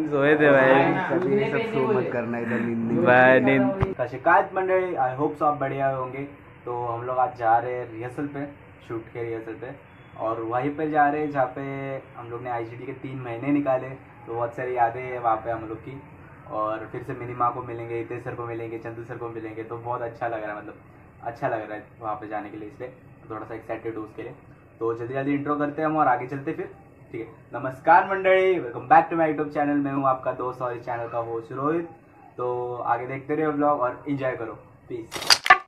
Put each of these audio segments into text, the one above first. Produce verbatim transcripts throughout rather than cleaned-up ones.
सोए थे भाई, सब शो मत करना इधर नींद भाई नींद। शिकायत मंडली, आई होप सो आप बढ़िया होंगे। तो हम लोग आज जा रहे हैं रिहर्सल पे, शूट के रिहर्सल पे, और वहीं पे जा रहे हैं जहाँ पे हम लोग ने आईजीडी के तीन महीने निकाले। तो बहुत सारी यादें हैं वहाँ पे हम लोग की, और फिर से मिनी माँ को मिलेंगे, हितेश सर को मिलेंगे, चंदू सर को मिलेंगे। तो बहुत अच्छा लग रहा है, मतलब अच्छा लग रहा है वहाँ पे जाने के लिए, इसलिए थोड़ा सा एक्साइटेड हूँ उसके लिए। तो जल्दी जल्दी इंट्रो करते हैं हम और आगे चलते फिर, ठीक है। नमस्कार मंडली, welcome back to my YouTube channel. मैं हूँ आपका दोस्त और इस चैनल का होस्ट रोहित। तो आगे देखते रहो व्लॉग और एंजॉय करो, प्लीज।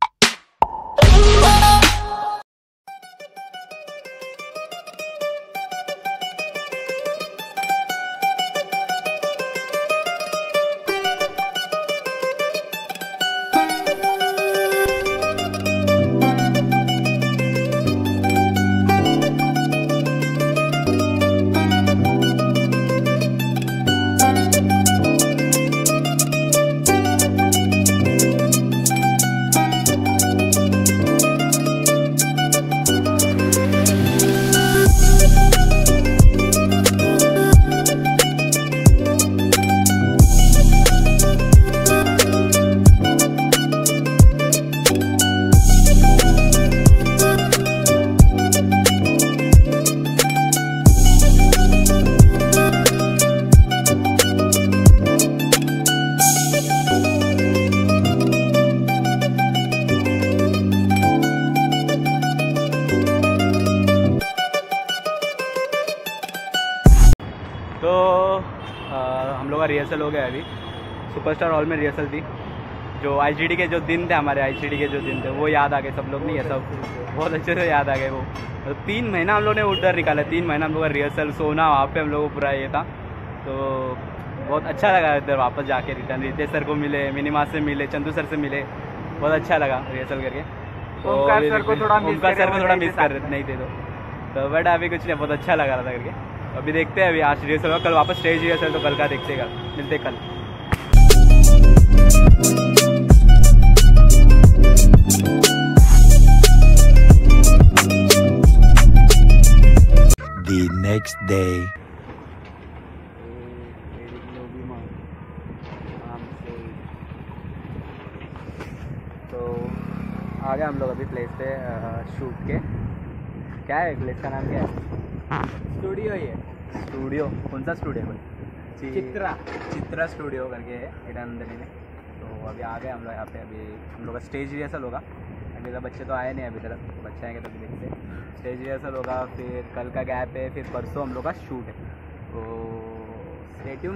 तो आ, हम लोग का रिहर्सल हो गया अभी। सुपरस्टार हॉल में रिहर्सल थी। जो आईजीडी के जो दिन थे, हमारे आईजीडी के जो दिन थे वो याद आ गए सब लोग, नहीं है सब बहुत अच्छे से याद आ गए वो। तो तीन महीना हम लोग ने उधर निकाला, तीन महीना हम लोग का रिहर्सल, सोना वहाँ पे हम लोग को पूरा ये था। तो बहुत अच्छा लगा इधर वापस जाके रिटर्न। रितेश सर को मिले, मिनीमा से मिले, चंदू सर से मिले, बहुत अच्छा लगा रिहर्सल करके। तो ओमकार सर को थोड़ा मिस ओमकार सर को थोड़ा मिस कर रहे नहीं थे तो तो बट अभी कुछ नहीं, बहुत अच्छा लगा रहा था करके। अभी देखते हैं, अभी आज रिहर्सल, कल वापस स्टेज रिहर्सल, तो कल का देखते हैं, कल मिलते कल। The next day. तो आ गए हम लोग अभी प्लेस पे शूट के। क्या है प्लेस का नाम, क्या है? स्टूडियो ही है। स्टूडियो? कौन सा स्टूडियो है? चित्रा चित्रा स्टूडियो करके है हिडनंदनी में। तो अभी आ गए हम लोग यहाँ पे। अभी हम लोग का स्टेज रिहर्सल होगा। अभी तो बच्चे तो आए नहीं अभी तक, बच्चे आएंगे तो अभी देखते हैं। स्टेज रिहर्सल होगा, फिर कल का गैप है, फिर परसों हम लोग का शूट है। तो स्टे ट्यून।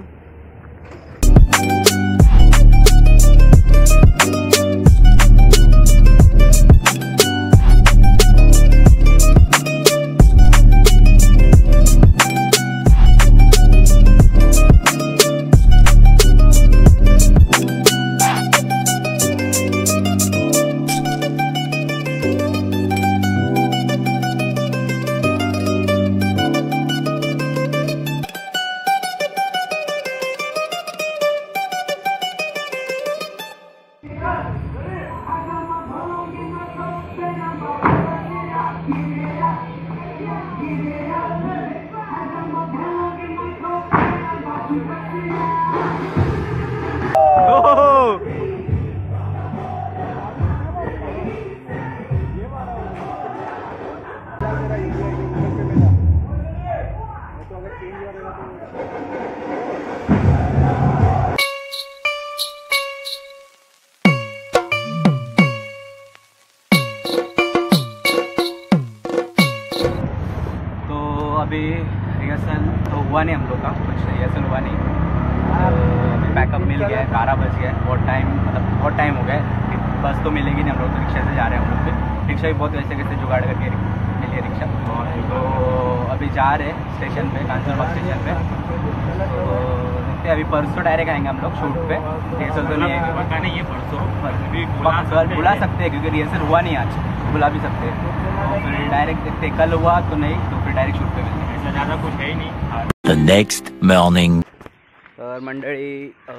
अभी रिहर्सल तो हुआ नहीं हम लोग का, कुछ रिहर्सल हुआ नहीं। अभी बैकअप मिल गया है, बारह बज गया है, बहुत टाइम, मतलब बहुत टाइम हो गया है। बस तो मिलेगी नहीं, हम लोग तो रिक्शा से जा रहे हैं। हम लोग पे रिक्शा भी बहुत कैसे कैसे जुगाड़ करके मिली है रिक्शा। तो अभी जा रहे हैं स्टेशन पे, कांचनबाग स्टेशन पे। तो देखते हैं, अभी परसों डायरेक्ट आएंगे हम लोग शूट पे। रिहर्सल तो नहीं है, पता नहीं है परसों बुला सकते हैं क्योंकि रिहर्सल हुआ नहीं आज, बुला भी सकते हैं। तो फिर डायरेक्ट देखते, कल हुआ तो नहीं तो फिर डायरेक्ट शूट पे मिलते हैं। ऐसा ज़्यादा कुछ है ही नहीं। The next morning. और मंडली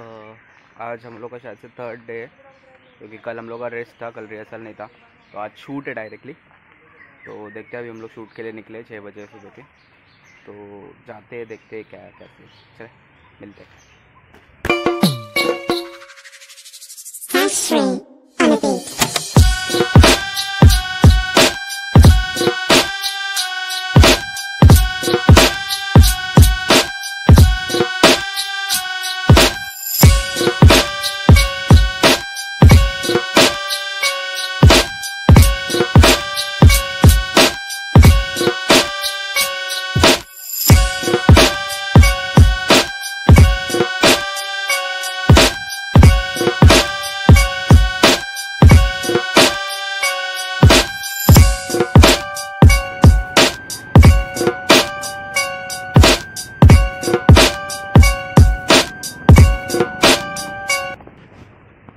आज हम लोग का शायद से थर्ड डे है, क्योंकि कल हम लोग का रेस्ट था, कल रिहर्सल नहीं था। तो आज शूट है डायरेक्टली। तो देखते हैं, अभी हम लोग शूट के लिए निकले छः बजे सुबह के। तो जाते हैं, देखते हैं क्या है कैसे, चले मिलते हैं।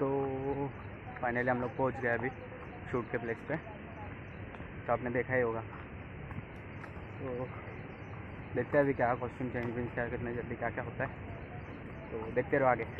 तो फाइनली हम लोग पहुंच गए अभी शूट के प्लेस पे। तो आपने देखा ही होगा। तो देखते हैं अभी क्या कॉस्ट्यूम चेंज वेंज क्या कितने जल्दी क्या क्या होता है, तो देखते रहो आगे।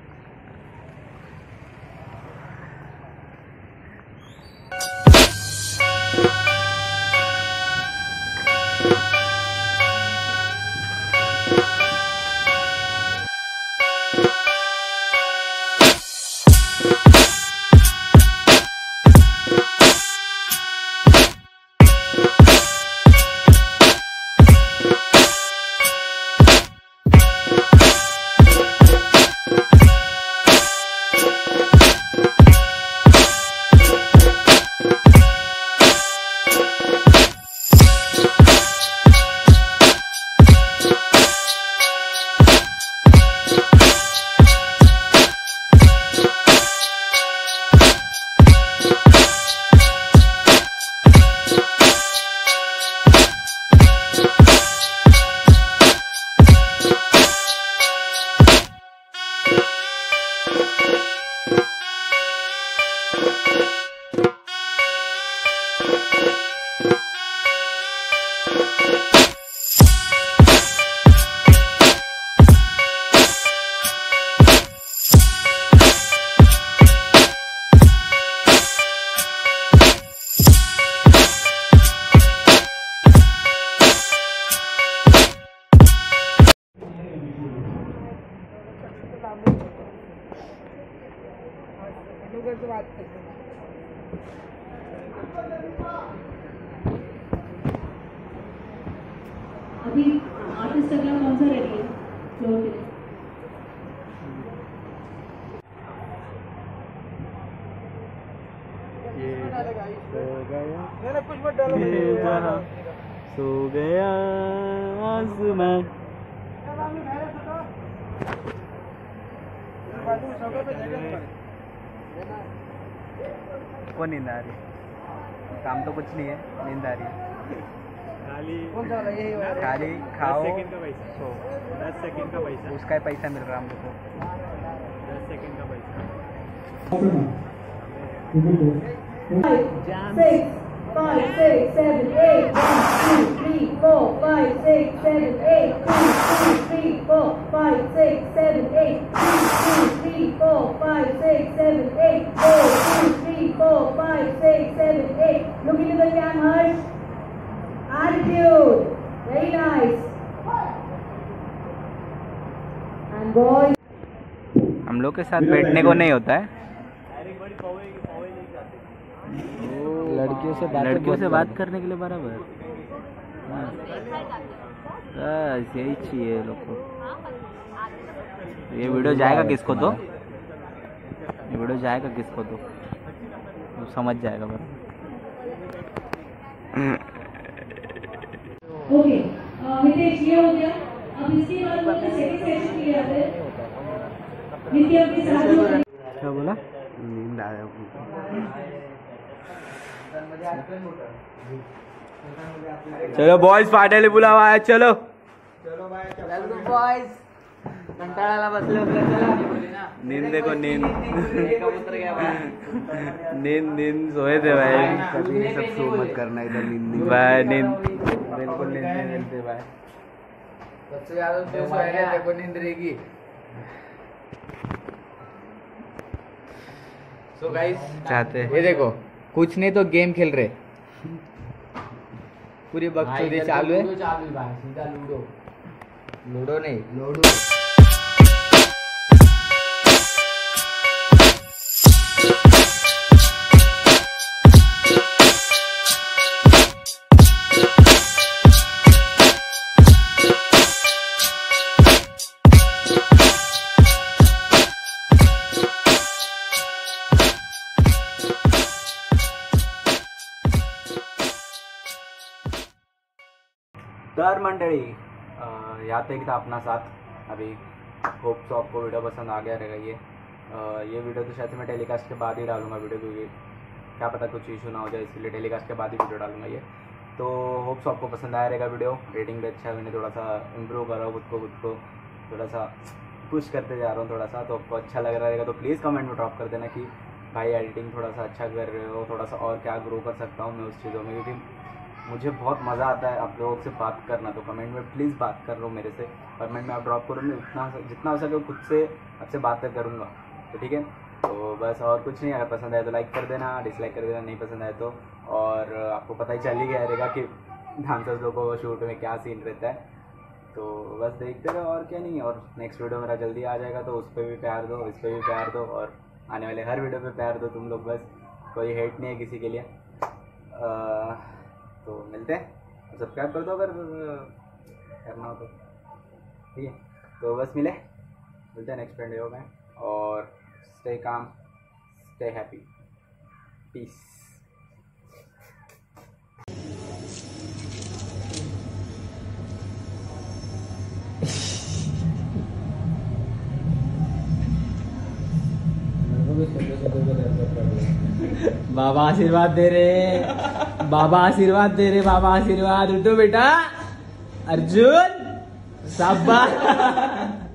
अभी आर्टिस्ट अगला कौन सा रेडी है फ्लोर के लिए? सो गया आसमान। वो नींद आ रही, काम तो कुछ नहीं है, नींद आ रही है। खाली खाओ सो। दस सेकंड का पैसा, उसका ही पैसा मिल रहा हम लोग को। दस सेकंड का पैसा। Five, six, seven, eight, one, two, three, four, five, six, seven, eight, two, two, three, four, five, six, seven, eight, two, two, three, four, five, six, seven, eight, four, two, three, four, five, six, seven, eight. Look into the cam, Harsh. Attitude. Very nice. And boys. हम लोग के साथ बैठने को नहीं होता है, लड़कियों से बात लड़कियों से बात करने के लिए बराबर। बस यही चाहिए लोग को। ये वीडियो जाएगा किसको तो, ये वीडियो जाएगा किसको तो वो समझ जाएगा बराबर। ओके, हितेश ये हो गया। अब इसके बाद हम अपना सेकंड सेशन के लिए आते हैं। नित्य अपने साथ क्या बोला? नींद आया। चलो बॉयज, फाइनली बुलावा है। चलो बॉयज, कंटाळाला बसले होते, चला नींद देखो, नींद नींद नींद सोए थे भाई। कभी ये सब शो मत करना, इधर नींद नहीं। भाई नींद बिल्कुल नींद नहीं मिलती भाई। सबसे ज्यादा तो सोएगा, देखो नींद रहेगी। सो गाइस, चाहते ये देखो, कुछ नहीं तो गेम खेल रहे, पूरी बकचोदी चालू है। चालू है भाई, सीधा लूडो। लूडो नहीं, लूडो। तर मंडळी, यात एक था अपना साथ अभी। होप सो आपको वीडियो पसंद आ गया रहेगा। ये अ, ये वीडियो तो शायद से मैं टेलीकास्ट के बाद ही डालूंगा वीडियो, क्योंकि क्या पता कुछ इशू ना हो जाए, इसलिए टेलीकास्ट के बाद ही वीडियो डालूंगा ये। तो होप सो आपको पसंद आया रहेगा वीडियो। रेटिंग भी अच्छा है, मैंने थोड़ा सा इम्प्रूव करा खुद को खुद को थोड़ा सा पुश करते जा रहा हूँ थोड़ा सा, तो आपको अच्छा लग रहा रहेगा तो प्लीज़ कमेंट में ड्रॉप कर देना कि भाई एडिटिंग थोड़ा सा अच्छा कर रहे हो, थोड़ा सा और क्या ग्रो कर सकता हूँ मैं उस चीज़ों में, क्योंकि मुझे बहुत मज़ा आता है आप लोगों से बात करना। तो कमेंट में प्लीज़ बात कर लो मेरे से, कमेंट में आप ड्रॉप करो, मैं उतना जितना हो सके खुद से आपसे बातें करूँगा। तो ठीक है, तो बस और कुछ नहीं। अगर पसंद आए तो लाइक कर देना, डिसलाइक कर देना नहीं पसंद आए तो। और आपको पता ही चल ही गया रहेगा कि डांसर्स लोगों को शूट में क्या सीन रहता है, तो बस देखते रहो और क्या नहीं। और नेक्स्ट वीडियो मेरा जल्दी आ जाएगा, तो उस पर भी प्यार दो, इस पर भी प्यार दो, और आने वाले हर वीडियो पे प्यार दो तुम लोग। बस कोई हेट नहीं है किसी के लिए। आ, तो मिलते हैं, सब्सक्राइब कर दो अगर करना हो तो, ठीक है। तो बस मिले मिलते हैं नेक्स्ट वीडियो में, और stay calm, stay happy, piece. बाबा आशीर्वाद दे रहे, बाबा आशीर्वाद दे रहे, बाबा आशीर्वाद। उठो बेटा, अर्जुन शाबाश।